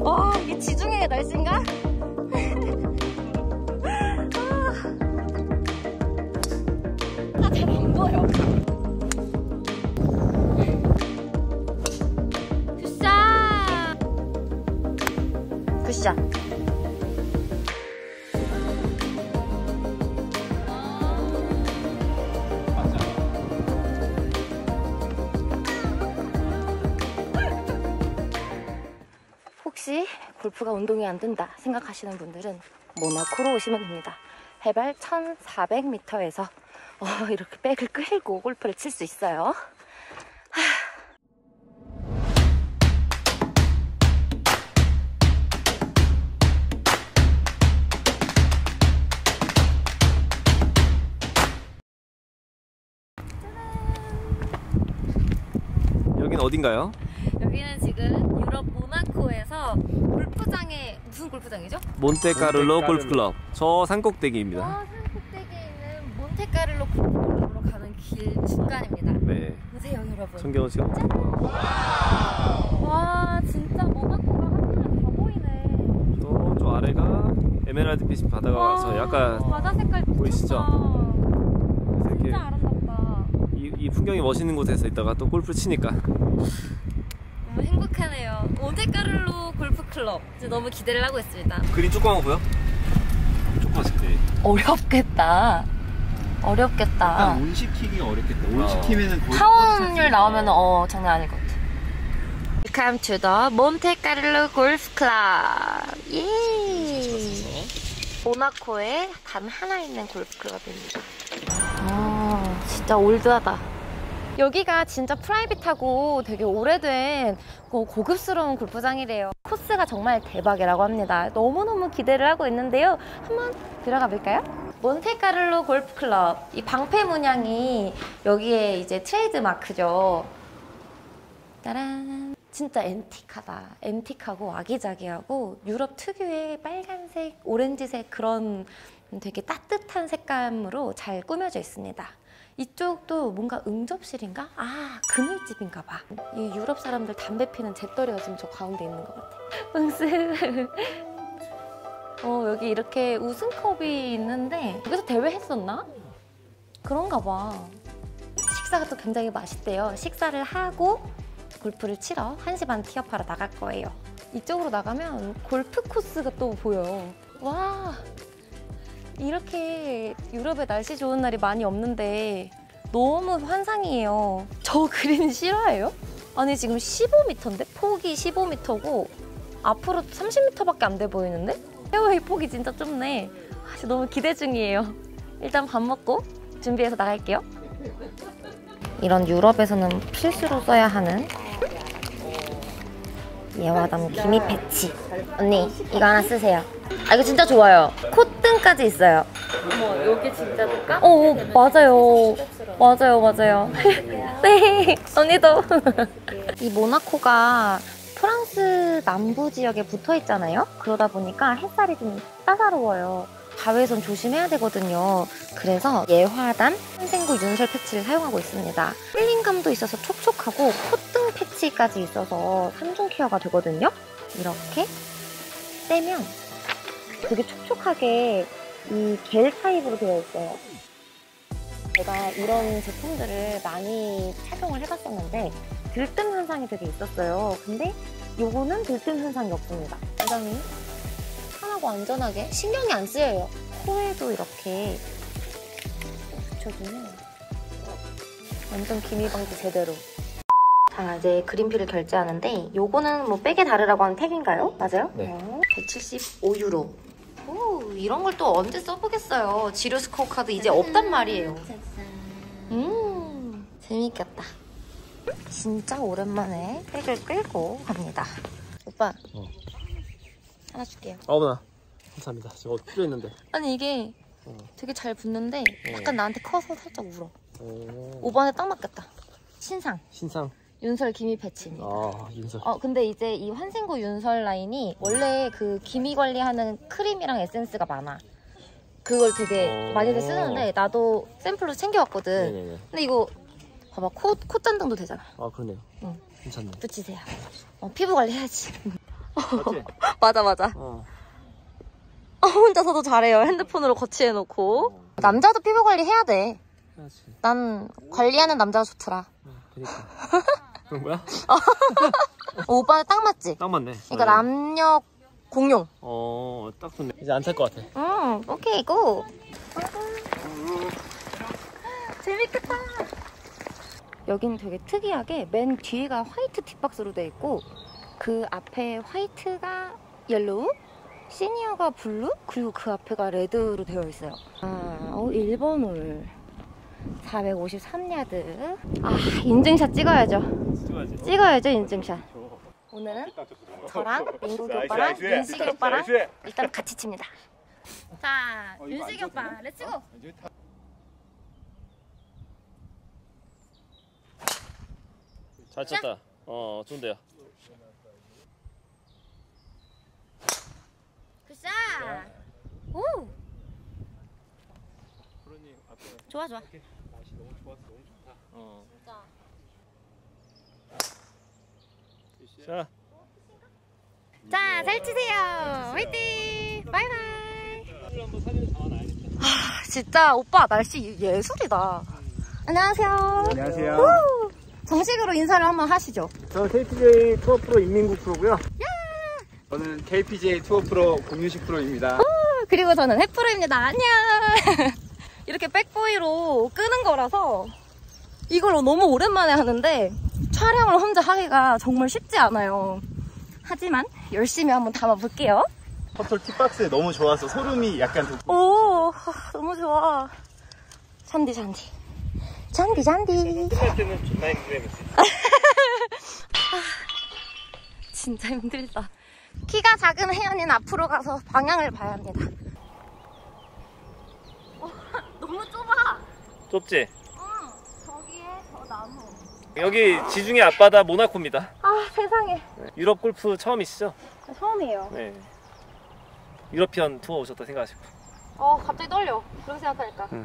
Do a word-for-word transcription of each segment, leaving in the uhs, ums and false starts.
와, 이게 지중해 날씨인가? 아, 잘 안 보여. 굿샷! 굿샷. 혹시 골프가 운동이 안 된다 생각하시는 분들은 모나코로 오시면 됩니다. 해발 천사백 미터에서 어, 이렇게 백을 끌고 골프를 칠 수 있어요. 하. 여긴 어딘가요? 여기는 지금 유럽 모나코에서 골프장에, 무슨 골프장이죠? 몬테카를로 골프클럽. 저 산꼭대기입니다. 와, 산꼭대기에 있는 몬테카를로 골프클럽으로 가는 길 중간입니다. 네. 보세요 여러분. 청경호 씨가. 와, 진짜 모나코가 한눈에 다 보이네. 저쪽 아래가 에메랄드빛 바다가 와서 약간 바다 색깔 보이시죠? 이렇게 진짜 아름답다. 이, 이 풍경이 멋있는 곳에서 있다가 또 골프를 치니까 너무 행복하네요. 몬테카를로 골프클럽. 이제 너무 기대를 하고 있습니다. 그린 조그만 거 보여? 조그맣지. 어렵겠다. 어렵겠다. 온 시키기 어렵겠다. 온 시키면은 거의 파워률 나오면 어 장난 아닐 것 같아. Welcome to the 몬테카를로 골프 클럽. 예. 모나코에 단 하나 있는 골프 클럽입니다. 아, 진짜 올드하다. 여기가 진짜 프라이빗하고 되게 오래된 고급스러운 골프장이래요. 코스가 정말 대박이라고 합니다. 너무너무 기대를 하고 있는데요. 한번 들어가 볼까요? 몬테카를로 골프클럽. 이 방패 문양이 여기에 이제 트레이드 마크죠. 짜란. 진짜 앤틱하다. 앤틱하고 아기자기하고 유럽 특유의 빨간색, 오렌지색 그런 되게 따뜻한 색감으로 잘 꾸며져 있습니다. 이쪽도 뭔가 응접실인가? 아, 그늘집인가 봐. 이 유럽 사람들 담배 피는 재떨이가 지금 저 가운데 있는 것 같아. 응스. 어, 여기 이렇게 우승컵이 있는데 여기서 대회 했었나? 그런가 봐. 식사가 또 굉장히 맛있대요. 식사를 하고 골프를 치러 한 시 반 티업하러 나갈 거예요. 이쪽으로 나가면 골프 코스가 또 보여. 와, 이렇게 유럽에 날씨 좋은 날이 많이 없는데 너무 환상이에요. 저 그린 실화예요? 아니 지금 십오 미터인데? 폭이 십오 미터고 앞으로 삼십 미터밖에 안 돼 보이는데? 페어웨이 폭이 진짜 좁네. 아, 너무 기대 중이에요. 일단 밥 먹고 준비해서 나갈게요. 이런 유럽에서는 필수로 써야 하는 예와담 기미 패치. 언니 이거 하나 쓰세요. 아, 이거 진짜 좋아요. 콧등까지 있어요. 어머, 여기 진짜 깜? 어, 맞아요. 맞아요, 맞아요. 네, 언니도. 이 모나코가 프랑스 남부 지역에 붙어 있잖아요. 그러다 보니까 햇살이 좀 따사로워요. 가외선 조심해야 되거든요. 그래서 예화단 환생구 윤설 패치를 사용하고 있습니다. 힐링감도 있어서 촉촉하고 콧등 패치까지 있어서 삼중 케어가 되거든요. 이렇게 떼면 되게 촉촉하게 이 겔 타입으로 되어 있어요. 제가 이런 제품들을 많이 착용을 해봤었는데 들뜸 현상이 되게 있었어요. 근데 요거는 들뜸 현상이 없습니다. 굉장히 편하고 안전하게 신경이 안 쓰여요. 코에도 이렇게 붙여주면 완전 기미 방지 제대로. 자, 이제 그린피를 결제하는데 요거는 뭐 백에 다르라고 하는 탭인가요? 맞아요? 네. 백칠십오 유로. 오, 이런 걸 또 언제 써보겠어요. 지루 스코어 카드 이제 없단 말이에요. 음, 재밌겠다. 진짜 오랜만에 백을 끌고 갑니다. 오빠, 어. 하나 줄게요. 어머나 감사합니다. 지금 어디 필요했는데. 아니 이게 어. 되게 잘 붙는데 어. 약간 나한테 커서 살짝 울어. 오. 오 번에 딱 맞겠다. 신상 신상. 윤설 기미 패치입니다. 아, 윤설. 어, 근데 이제 이 환생구 윤설 라인이 원래 그 기미 관리하는 크림이랑 에센스가 많아. 그걸 되게 어. 많이들 쓰는데 나도 샘플로 챙겨왔거든. 네네네. 근데 이거 봐봐, 코, 콧잔등도 되잖아. 아, 그러네요. 응. 괜찮네. 붙이세요. 어, 피부 관리 해야지. 맞지? 맞아 맞아. 어. 어, 혼자서도 잘해요. 핸드폰으로 거치해놓고. 어. 남자도 피부 관리 해야 돼. 해야지. 난 관리하는 남자가 좋더라. 응, 그니까. 그런 거야? 어, 오빠는 딱 맞지? 딱 맞네. 그러니까 남녀 공용. 어, 딱 좋네. 이제 안 찰 것 같아. 응, 오케이, 고! 재밌겠다. 여기는 되게 특이하게 맨 뒤가 화이트 팁박스로 되어 있고 그 앞에 화이트가 옐로우, 시니어가 블루, 그리고 그 앞에가 레드로 되어 있어요. 아, 어, 일 번 홀. 사백오십삼 야드. 아, 인증샷 찍어야죠. 찍어야지. 찍어야죠, 인증샷. 오늘은 저랑 민국이 오빠랑 윤식이 오빠랑 일단 같이 칩니다. 자, 윤식이 오빠, 렛츠고! 잘 쳤다. 어, 좋은데요. 굿샷! 오! 좋아, 좋아. 날씨 너무 좋았어. 너무 좋다. 어. 자. 자, 잘 치세요. 화이팅! 바이바이. 한번 사진 담아놔야겠다. 아, 진짜 오빠 날씨 예술이다. 안녕하세요. 안녕하세요. 우! 정식으로 인사를 한번 하시죠. 저는 케이피제이 투어 프로 임민국 프로고요. 저는 케이피제이 투어 프로 공유식 프로입니다. 우! 그리고 저는 해프로입니다. 안녕. 이렇게 백보이로 끄는 거라서 이걸 너무 오랜만에 하는데 촬영을 혼자 하기가 정말 쉽지 않아요. 하지만 열심히 한번 담아볼게요. 퍼플 팁박스 너무 좋아서 소름이 약간 돋고. 오, 너무 좋아. 잔디 잔디 잔디 잔디. 끝날 때는 존나 힘들겠지. 진짜 힘들다. 키가 작은 혜연이는 앞으로 가서 방향을 봐야 합니다. 어, 너무 좁아. 좁지? 응, 저기에 저 나무. 여기 지중해 앞바다 모나코입니다. 아, 세상에. 네, 유럽 골프 처음이시죠? 처음이에요. 네. 유러피언 투어 오셨다 생각하시고. 어, 갑자기 떨려. 그렇게 생각하니까. 응.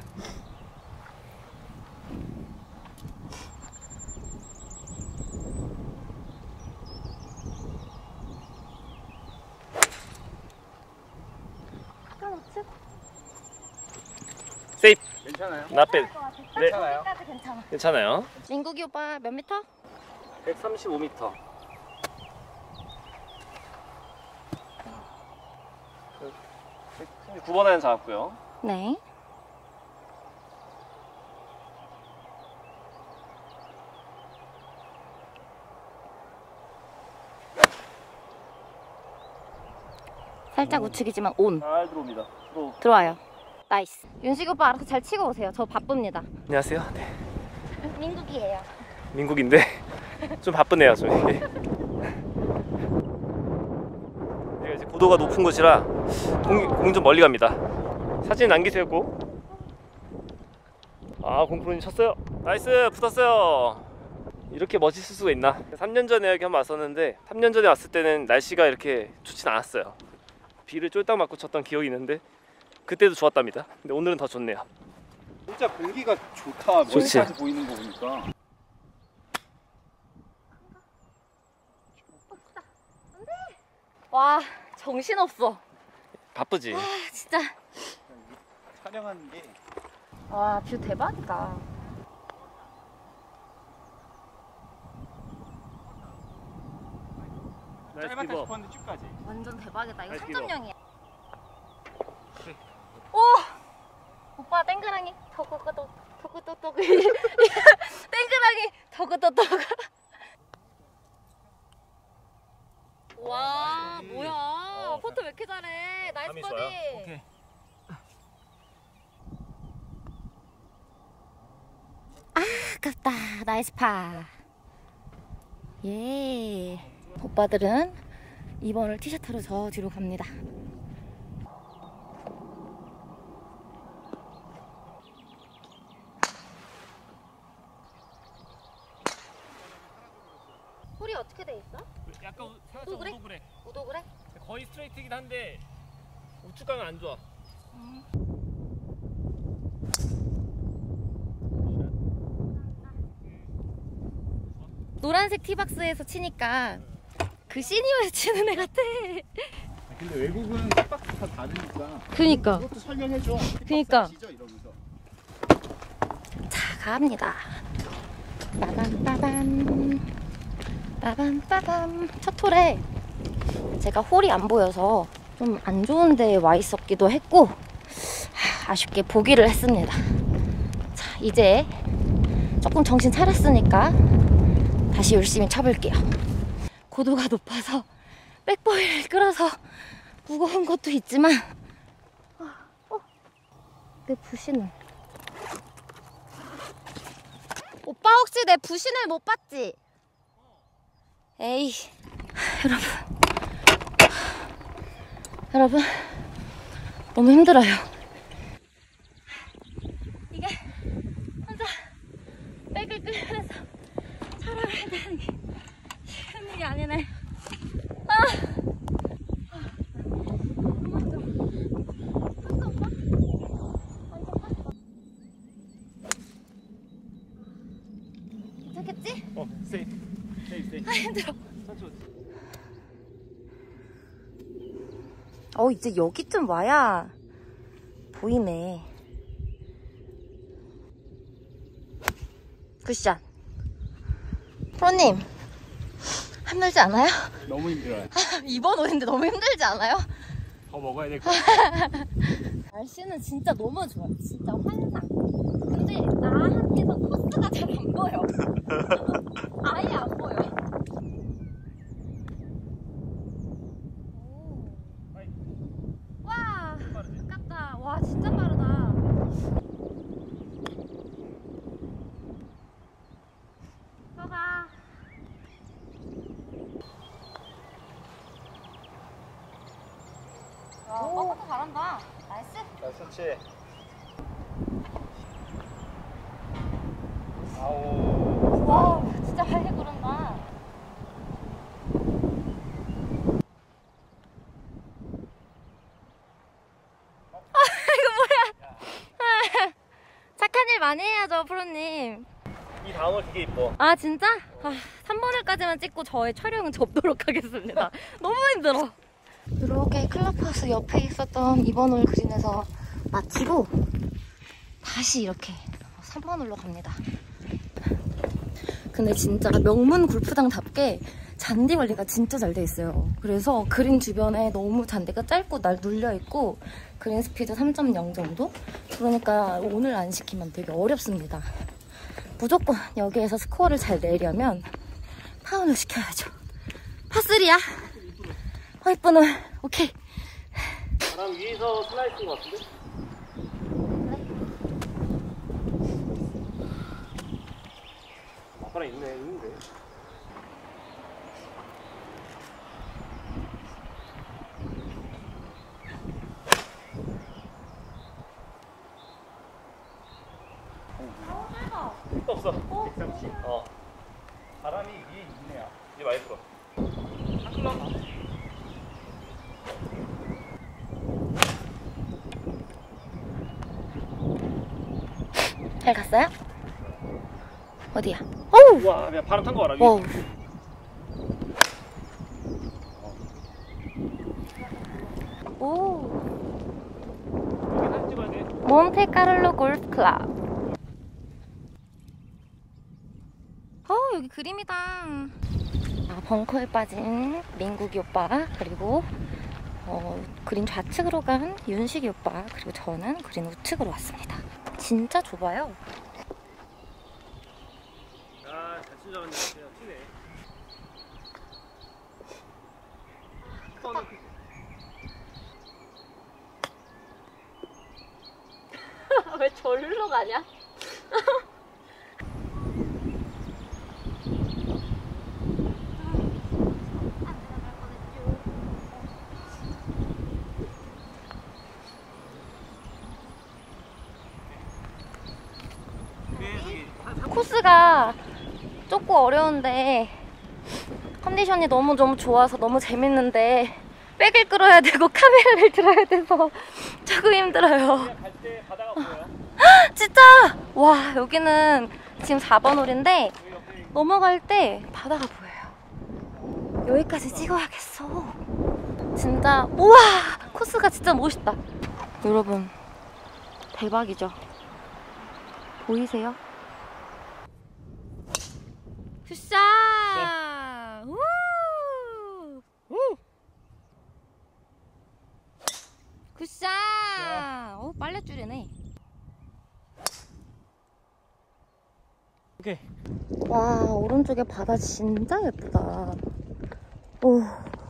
세이프. 괜찮아요? 나빼. 네. 괜찮아요? 까지 괜찮아. 괜찮아요. 민국이 오빠 몇 미터? 백삼십오 미터. 구 번 아이언 잡았고요. 네. 살짝 우측이지만 온. 잘 들어옵니다. 들어. 들어와요. 나이스. 윤식 오빠 알아서 잘 치고 오세요. 저 바쁩니다. 안녕하세요. 네. 민국이에요. 민국인데 좀 바쁘네요. 좀 이게. 여기가 이제 고도가 높은 곳이라 공, 공 좀 멀리 갑니다. 사진 남기세요 꼭. 아, 공프로님 쳤어요. 나이스, 붙었어요. 이렇게 멋있을 수가 있나? 삼 년 전에 여기 한번 왔었는데 삼 년 전에 왔을 때는 날씨가 이렇게 좋진 않았어요. 비를 쫄딱 맞고 쳤던 기억이 있는데 그때도 좋았답니다. 근데 오늘은 더 좋네요. 진짜 공기가 좋다. 좋지. 멀리까지 보이는 거 보니까. 와, 정신없어. 바쁘지? 아, 진짜. 촬영하는 게 와, 뷰 대박이다. 나이스 짧았다 기버. 싶었는데 쭉까지. 완전 대박이다. 이거 나이스 삼 점 기버. 영이야. 오! 오빠 땡그랑이 더그더그 더그더그 땡그랑이 더그더그. 와, 뭐야. 어, 포트 왜 이렇게 잘해. 나이스 감이 버디. 좋아요? 오케이. 아깝다. 나이스 파. 예. 오빠들은 이 번을 티셔츠로 저 뒤로 갑니다. 홀이 어떻게 돼 있어? 약간 살짝 우도 그래? 우도 그래. 우도 그래? 거의 스트레이트긴 한데 우측 가면 안 좋아. 노란색 티박스에서 치니까 그 시니어에 치는 애 같아. 근데 외국은 hit박스 다 다르니까. 그니까. 그것도 설명해줘. 그니까. 아시죠? 이러면서. 자, 갑니다. 빠밤 빠밤 빠밤 빠밤. 첫 홀에 제가 홀이 안 보여서 좀 안 좋은 데에 와 있었기도 했고 하, 아쉽게 보기를 했습니다. 자, 이제 조금 정신 차렸으니까 다시 열심히 쳐볼게요. 고도가 높아서 백보이를 끌어서 무거운 것도 있지만 어, 어, 내 부신은 오빠 혹시 내 부신을 못 봤지? 에이 여러분 여러분 너무 힘들어요. 이게 혼자 백을 끌면서 촬영해야 되는 게 쉬운 일이 아니네. 아! 괜찮겠지? 어, 세이프. 세이프, 세이프. 아 힘들어. 천천히. 어 이제 여기쯤 와야 보이네. 굿샷. 프로님 힘들지 않아요? 너무 힘들어요. 이번 홀인데 너무 힘들지 않아요? 더 먹어야 될 것 같아. 날씨는 진짜 너무 좋아요. 진짜 환상. 근데 나한테서 코스가 잘 안 보여. 아예 안 보여. 오. 와, 아깝다. 와, 진짜 빠르다. 들어가. 와, 오빠도 잘한다. 나이스. 자, 수치. 아오. 와, 진짜 빨리 구른다. 아, 이거 뭐야? 착한 일 많이 해야죠, 프로님. 이 다음은 되게 이뻐. 아, 진짜? 아, 삼 번을까지만 찍고 저의 촬영은 접도록 하겠습니다. 너무 힘들어. 이렇게 클럽하우스 옆에 있었던 이번 홀 그린에서 마치고 다시 이렇게 삼 번 홀로 갑니다. 근데 진짜 명문 골프장답게 잔디 관리가 진짜 잘 돼 있어요. 그래서 그린 주변에 너무 잔디가 짧고 날 눌려있고 그린 스피드 삼 점 영 정도? 그러니까 오늘 안 시키면 되게 어렵습니다. 무조건 여기에서 스코어를 잘 내려면 파운을 시켜야죠. 파쓰리야. 어, 이쁜 홀. 오케이. 바람 위에서 슬라이스인 것 같은데? 아, 바람 있네, 있는데. 없어. 어? 백삼십. 어. 바람이 위에 있네요. 이제 많이 불어. 한 클럽 가. 잘 갔어요? 어디야? 어우! 와, 야, 바람 탄 거 알아? 위에. 와우. 오. 여기 사진 찍어야 돼. 몬테카를로 골프 클럽. 어, 여기 그림이다. 아, 벙커에 빠진 민국이 오빠, 그리고 어, 그린 좌측으로 간 윤식이 오빠, 그리고 저는 그린 우측으로 왔습니다. 진짜 좁아요. 아, 잘 친 줄 알았는데 그냥 튀네. 왜 절로 가냐? 코스가 좁고 어려운데 컨디션이 너무 너무 좋아서 너무 재밌는데 백을 끌어야 되고 카메라를 들어야 돼서 조금 힘들어요. 갈 때 바다가 보여요. 진짜! 와, 여기는 지금 사 번 홀인데 넘어갈 때 바다가 보여요. 여기까지 찍어야겠어. 진짜 우와 코스가 진짜 멋있다. 여러분 대박이죠. 보이세요? 굿샷! 우! 우! 굿샷! 오 빨래줄이네. 오케이. 와 오른쪽에 바다 진짜 예쁘다. 오.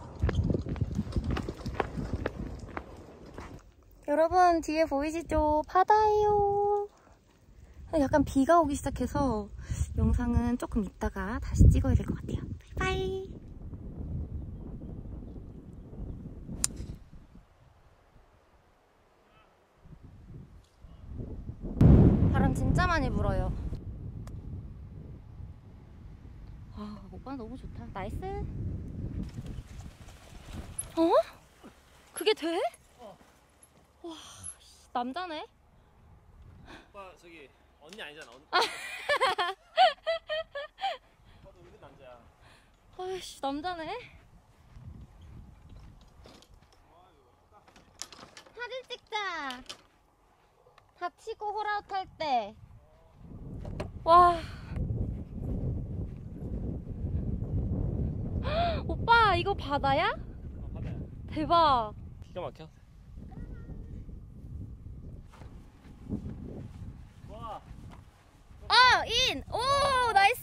여러분 뒤에 보이시죠? 바다예요. 약간 비가 오기 시작해서 영상은 조금 있다가 다시 찍어야 될 것 같아요. 바이바이. 바람 진짜 많이 불어요. 아 오빠 너무 좋다. 나이스. 어? 그게 돼? 어. 와 남자네. 오빠 저기 언니 아니잖아. 언니. 오빠도 은근 남자야. 아이씨 남자네. 사진 찍자. 다치고 홀아웃 할 때. 와. 오빠 이거 바다야? 어, 바다야. 대박. 기가 막혀. 와. 어! 인! 오! 나이스!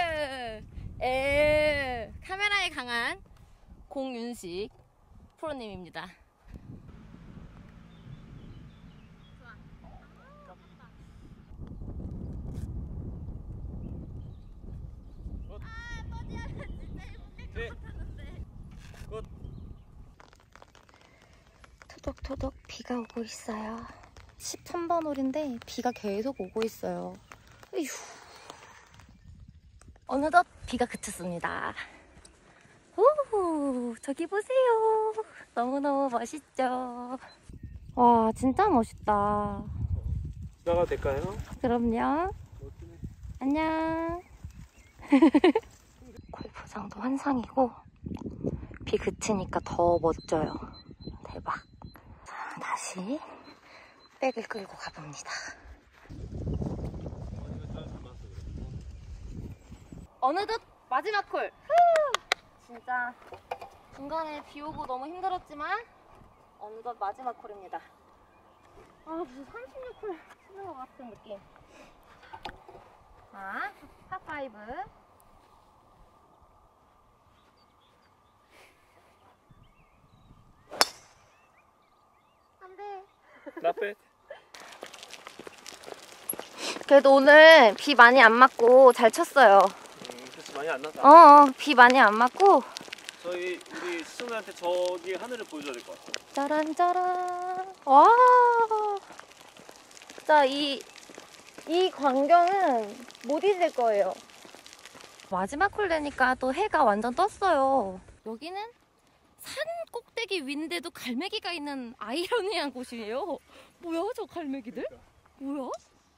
에 카메라에 강한 공윤식 프로님입니다. 토독토독 비가 오고 있어요. 십삼 번 홀인데 비가 계속 오고 있어요. 에휴. 어느덧 비가 그쳤습니다. 오, 저기 보세요. 너무너무 멋있죠? 와, 진짜 멋있다. 나가도 될까요? 그럼요. 안녕. 골프장도 환상이고 비 그치니까 더 멋져요. 대박. 자, 다시 백을 끌고 가봅니다. 어느덧 마지막 콜. 진짜 중간에 비 오고 너무 힘들었지만 어느덧 마지막 콜입니다. 아 무슨 삼십육 콜 치는 것 같은 느낌. 자, 팝파이브. 안돼. 나빼. 그래도 오늘 비 많이 안 맞고 잘 쳤어요. 음, 그렇지 많이 안 났다. 어, 어, 비 많이 안 맞고. 저희 우리 시청자한테 저기 하늘을 보여줘야 될 것 같아. 짜란 짜란. 와. 진짜 이, 이 광경은 못 잊을 거예요. 마지막 콜 되니까 또 해가 완전 떴어요. 여기는 산 꼭대기 위인데도 갈매기가 있는 아이러니한 곳이에요. 뭐야 저 갈매기들? 뭐야?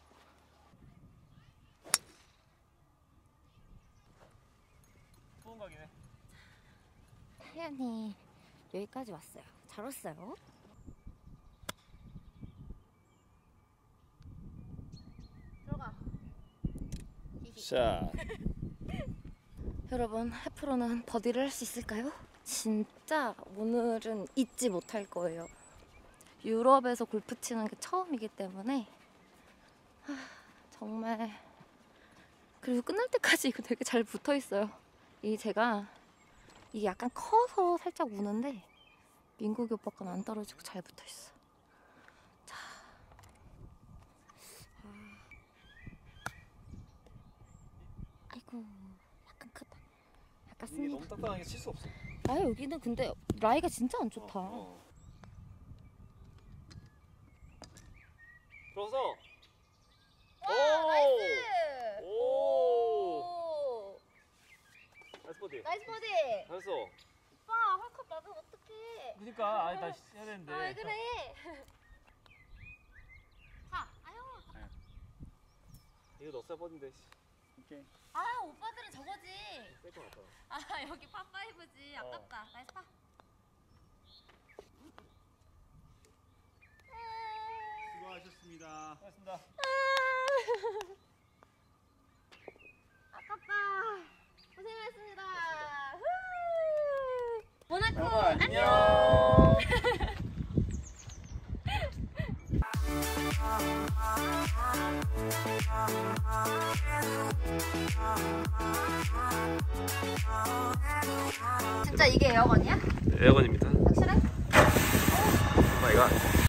소원 가기네. 태연이 여기까지 왔어요. 잘 왔어요. 들어가. 자. 여러분, 해프로는 버디를 할 수 있을까요? 진짜 오늘은 잊지 못할 거예요. 유럽에서 골프 치는 게 처음이기 때문에 하, 정말. 그리고 끝날 때까지 이거 되게 잘 붙어 있어요. 이 제가 이게 약간 커서 살짝 우는데 민국이 오빠 건 안 떨어지고 잘 붙어 있어. 자, 아. 아이고 약간 크다. 약간 이게 씁니다. 너무 딱딱하게 칠 수 없어. 아 여기는 근데 라이가 진짜 안 좋다. 어, 어. 들어서. 와, 오! 나이스! 오! 나이스 버디. 나이스 버디! 잘했어. 오빠 헐컵 맞으면 어떡해? 그러니까 아니 나 해야 되는데. 아 왜 그래? 가! 아유! 이거 넣었어야 버딘데. 오케이. 아 오빠들은 저거지. 뺄것 같아. 아 여기 파파이브지. 아깝다. 나이스 파. 수고하셨습니다. 고맙습니다. 아깝다. 고생하셨습니다. 모나코 여러분, 안녕. 진짜 이게 에어건이야? 에어건입니다. 확실해? 오 마이 갓.